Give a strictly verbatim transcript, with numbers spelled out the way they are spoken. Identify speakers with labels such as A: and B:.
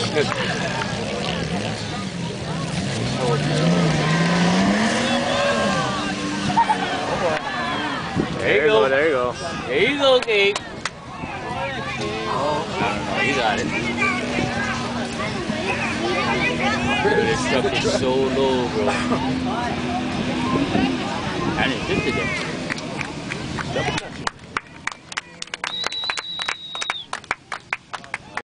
A: There you go.
B: There you go.
A: There you go, Gabe. Oh, I don't know. You got it. Dude, this truck is so low, bro.